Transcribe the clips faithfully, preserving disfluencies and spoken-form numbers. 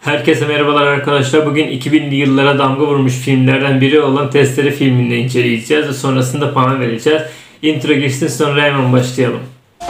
Herkese merhabalar arkadaşlar. Bugün iki binli yıllara damga vurmuş filmlerden biri olan Testere filmini inceleyeceğiz ve sonrasında puan vereceğiz. Intro geçsin, sonra hemen başlayalım.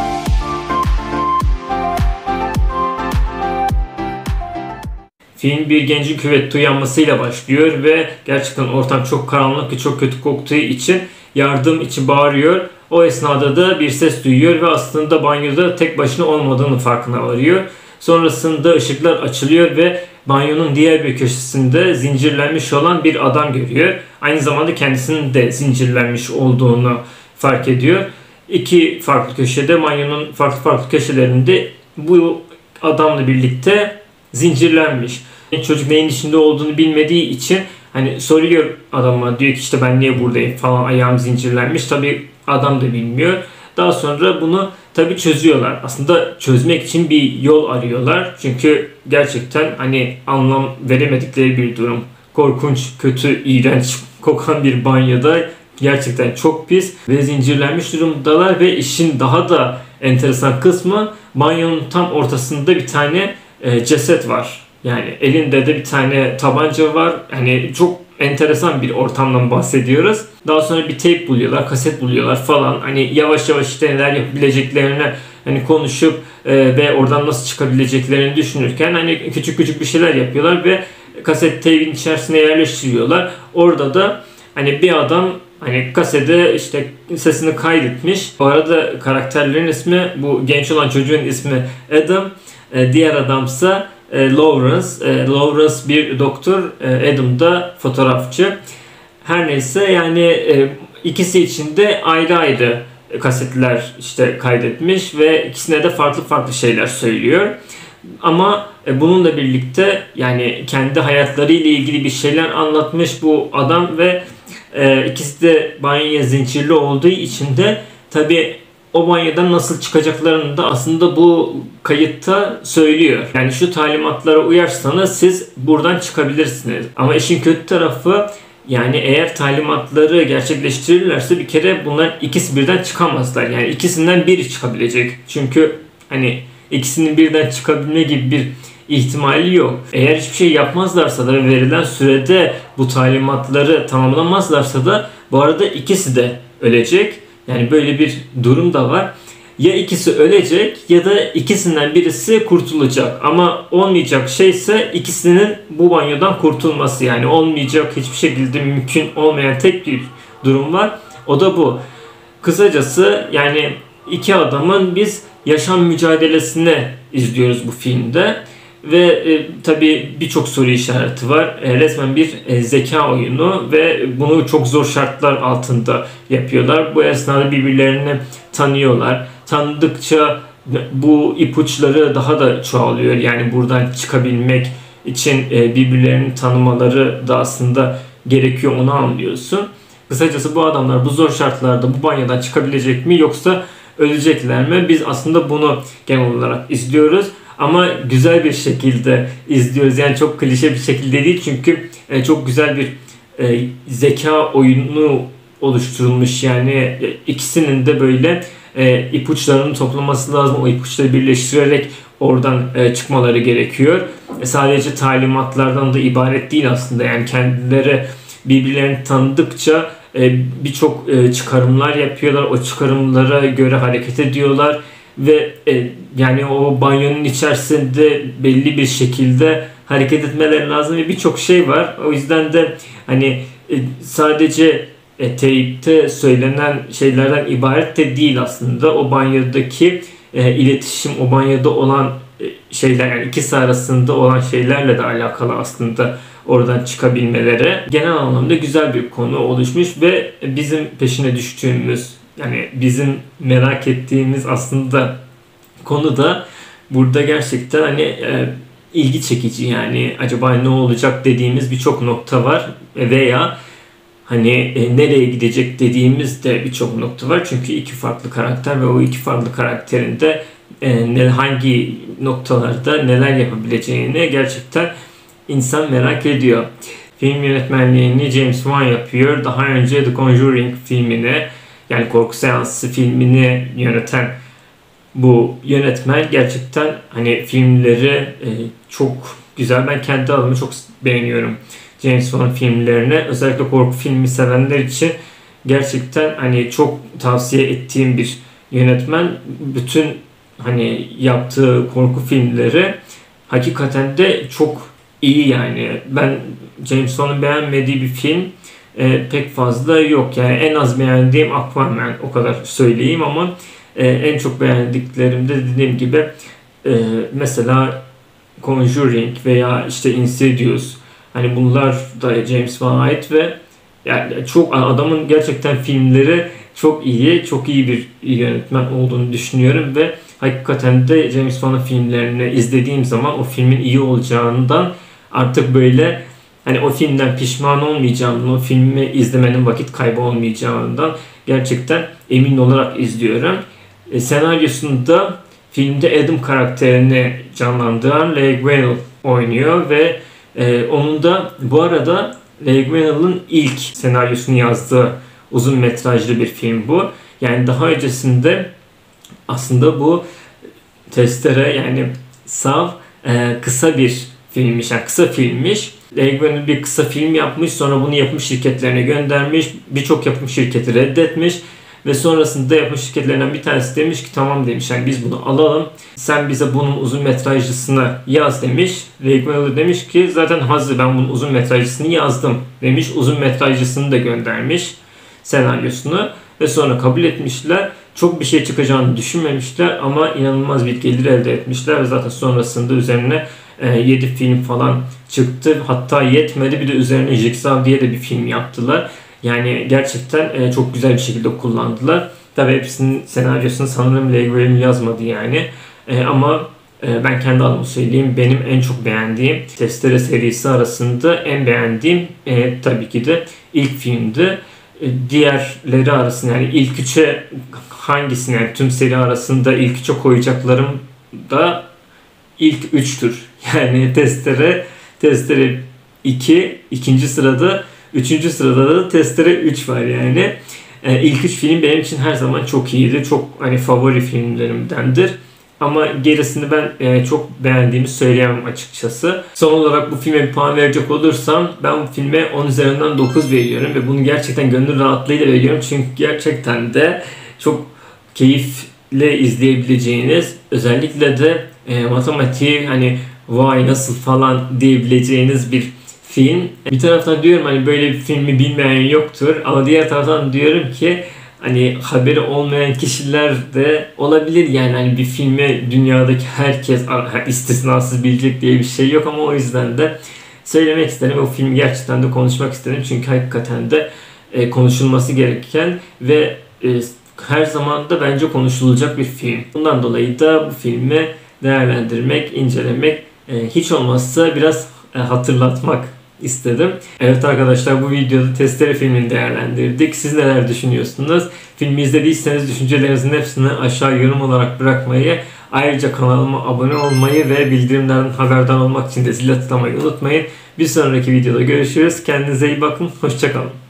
Film bir gencin küvette uyanmasıyla başlıyor ve gerçekten ortam çok karanlık ve çok kötü koktuğu için yardım için bağırıyor. O esnada da bir ses duyuyor ve aslında banyoda tek başına olmadığını farkına varıyor. Sonrasında ışıklar açılıyor ve banyonun diğer bir köşesinde zincirlenmiş olan bir adam görüyor. Aynı zamanda kendisinin de zincirlenmiş olduğunu fark ediyor. İki farklı köşede, banyonun farklı farklı köşelerinde bu adamla birlikte zincirlenmiş. Çocuk neyin içinde olduğunu bilmediği için hani soruyor adama, diyor ki işte ben niye buradayım falan, ayağım zincirlenmiş. Tabi adam da bilmiyor. Daha sonra bunu tabi çözüyorlar. Aslında çözmek için bir yol arıyorlar. Çünkü gerçekten hani anlam veremedikleri bir durum. Korkunç, kötü, iğrenç kokan bir banyoda gerçekten çok pis ve zincirlenmiş durumdalar ve işin daha da enteresan kısmı, banyonun tam ortasında bir tane e, ceset var. Yani elinde de bir tane tabanca var. Hani çok enteresan bir ortamdan bahsediyoruz. Daha sonra bir tape buluyorlar, kaset buluyorlar falan. Hani yavaş yavaş işte neler yapabileceklerini hani konuşup e, ve oradan nasıl çıkabileceklerini düşünürken hani küçük küçük bir şeyler yapıyorlar ve kaset tape'in içerisine yerleştiriyorlar. Orada da hani bir adam hani kasede işte sesini kaydetmiş. Bu arada karakterlerin ismi, bu genç olan çocuğun ismi Adam, e, diğer adamsa e, Lawrence. E, Lawrence bir doktor, e, Adam da fotoğrafçı. Her neyse yani e, ikisi için de ayrı ayrı kasetler işte kaydetmiş ve ikisine de farklı farklı şeyler söylüyor. Ama e, bununla birlikte yani kendi hayatları ile ilgili bir şeyler anlatmış bu adam ve e, ikisi de banyoya zincirli olduğu için de tabi o banyodan nasıl çıkacaklarını da aslında bu kayıtta söylüyor. Yani şu talimatlara uyarsanız siz buradan çıkabilirsiniz. Ama işin kötü tarafı, yani eğer talimatları gerçekleştirirlerse bir kere bunlar ikisi birden çıkamazlar. Yani ikisinden biri çıkabilecek. Çünkü hani ikisinin birden çıkabilme gibi bir ihtimali yok. Eğer hiçbir şey yapmazlarsa da ve verilen sürede bu talimatları tamamlamazlarsa da bu arada ikisi de ölecek. Yani böyle bir durum da var. Ya ikisi ölecek ya da ikisinden birisi kurtulacak. Ama olmayacak şeyse ikisinin bu banyodan kurtulması. Yani olmayacak, hiçbir şekilde mümkün olmayan tek bir durum var. O da bu. Kısacası yani iki adamın biz yaşam mücadelesini izliyoruz bu filmde. Ve e, tabii birçok soru işareti var. E, resmen bir e, zeka oyunu ve bunu çok zor şartlar altında yapıyorlar. Bu esnada birbirlerini tanıyorlar. Tanıdıkça bu ipuçları daha da çoğalıyor. Yani buradan çıkabilmek için e, birbirlerini tanımaları da aslında gerekiyor, onu anlıyorsun. Kısacası bu adamlar bu zor şartlarda bu banyodan çıkabilecek mi yoksa ölecekler mi? Biz aslında bunu genel olarak izliyoruz. Ama güzel bir şekilde izliyoruz. Yani çok klişe bir şekilde değil. Çünkü e, çok güzel bir e, zeka oyunu oluşturulmuş. Yani e, ikisinin de böyle e, ipuçlarını toplaması lazım. O ipuçları birleştirerek oradan e, çıkmaları gerekiyor. E, sadece talimatlardan da ibaret değil aslında. Yani kendileri birbirlerini tanıdıkça e, birçok e, çıkarımlar yapıyorlar. O çıkarımlara göre hareket ediyorlar. Ve e, yani o banyonun içerisinde belli bir şekilde hareket etmeleri lazım ve birçok şey var. O yüzden de hani e, sadece e, teyipte söylenen şeylerden ibaret de değil aslında. O banyodaki e, iletişim, o banyoda olan e, şeyler, yani ikisi arasında olan şeylerle de alakalı aslında oradan çıkabilmeleri. Genel anlamda güzel bir konu oluşmuş ve bizim peşine düştüğümüz, yani bizim merak ettiğimiz aslında konu da burada gerçekten hani e, ilgi çekici. Yani acaba ne olacak dediğimiz birçok nokta var veya hani e, nereye gidecek dediğimiz de birçok nokta var. Çünkü iki farklı karakter ve o iki farklı karakterin de e, ne, hangi noktalarda neler yapabileceğini gerçekten insan merak ediyor. Film yönetmenliğini James Wan yapıyor. Daha önce The Conjuring filmini, yani Korku Seansı filmini yöneten bu yönetmen gerçekten hani filmleri e, çok güzel. Ben kendi adımı çok beğeniyorum James Wan filmlerini. Özellikle korku filmi sevenler için gerçekten hani çok tavsiye ettiğim bir yönetmen. Bütün hani yaptığı korku filmleri hakikaten de çok iyi yani. Ben James Wan'ın beğenmediği bir film e, pek fazla yok. Yani en az beğendiğim Aquaman, o kadar söyleyeyim, ama e, en çok beğendiklerimde dediğim gibi e, mesela Conjuring veya işte Insidious, hani bunlar da James Wan'a ait ve yani çok, adamın gerçekten filmleri çok iyi, çok iyi bir yönetmen olduğunu düşünüyorum ve hakikaten de James Wan'ın filmlerini izlediğim zaman o filmin iyi olacağından, artık böyle hani o filmden pişman olmayacağımdan, o filmi izlemenin vakit kaybı olmayacağından gerçekten emin olarak izliyorum. E, senaryosunda filmde Adam karakterini canlandıran Leigh Whannell oynuyor ve e, onun da bu arada Leigh Whannell'ın ilk senaryosunu yazdığı uzun metrajlı bir film bu. Yani daha öncesinde aslında bu Testere, yani Saw e, kısa bir filmmiş, yani kısa filmmiş. Leigh Whannell bir kısa film yapmış, sonra bunu yapım şirketlerine göndermiş. Birçok yapım şirketi reddetmiş ve sonrasında yapım şirketlerinden bir tanesi demiş ki tamam demiş, yani biz bunu alalım. Sen bize bunun uzun metrajlısını yaz demiş. Leigh Whannell demiş ki zaten hazır, ben bunun uzun metrajlısını yazdım demiş. Uzun metrajlısını da göndermiş, senaryosunu, ve sonra kabul etmişler. Çok bir şey çıkacağını düşünmemişler ama inanılmaz bir gelir elde etmişler ve zaten sonrasında üzerine yedi film falan çıktı. Hatta yetmedi, bir de üzerine Jigsaw diye de bir film yaptılar. Yani gerçekten çok güzel bir şekilde kullandılar. Tabii hepsinin senaryosunu sanırım Leigh Whannell yazmadı yani. Ama ben kendi adıma söyleyeyim, benim en çok beğendiğim Testere serisi arasında en beğendiğim e, tabii ki de ilk filmdi. Diğerleri arasında, yani ilk üçe hangisini, yani tüm seri arasında ilk üçe koyacaklarım da ilk üçtür. Yani Testere, Testere iki, ikinci sırada, üçüncü sırada da Testere üç var yani. E, ilk üç film benim için her zaman çok iyiydi. Çok hani favori filmlerimdendir. Ama gerisini ben e, çok beğendiğimi söyleyemem açıkçası. Son olarak bu filme bir puan verecek olursam, ben bu filme on üzerinden dokuz veriyorum ve bunu gerçekten gönül rahatlığıyla veriyorum. Çünkü gerçekten de çok keyifle izleyebileceğiniz, özellikle de e, matematiği hani vay nasıl falan diyebileceğiniz bir film. Bir taraftan diyorum hani böyle bir filmi bilmeyen yoktur, ama diğer taraftan diyorum ki hani haberi olmayan kişiler de olabilir, yani hani bir filmi dünyadaki herkes istisnasız bilecek diye bir şey yok, ama o yüzden de söylemek istedim. O filmi gerçekten de konuşmak istedim çünkü hakikaten de e, konuşulması gereken ve e, her zaman da bence konuşulacak bir film. Bundan dolayı da bu filmi değerlendirmek, incelemek, e, hiç olmazsa biraz e, hatırlatmak istedim. Evet arkadaşlar, bu videoda Testere filmini değerlendirdik. Siz neler düşünüyorsunuz? Filmi izlediyseniz düşüncelerinizin hepsini aşağı yorum olarak bırakmayı, ayrıca kanalıma abone olmayı ve bildirimlerden haberdar olmak için de zile tıklamayı unutmayın. Bir sonraki videoda görüşürüz. Kendinize iyi bakın. Hoşça kalın.